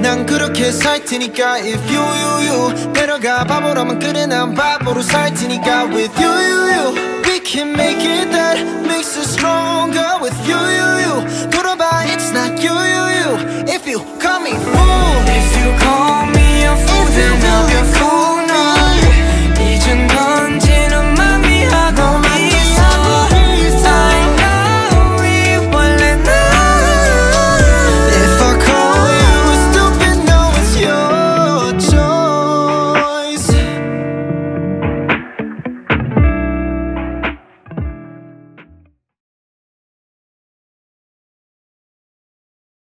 난 그렇게 살 테니까 If you 데려가 바보라면 그래 난 바보로 살 테니까 With you we can make it that makes us stronger With you 돌아봐 it's not you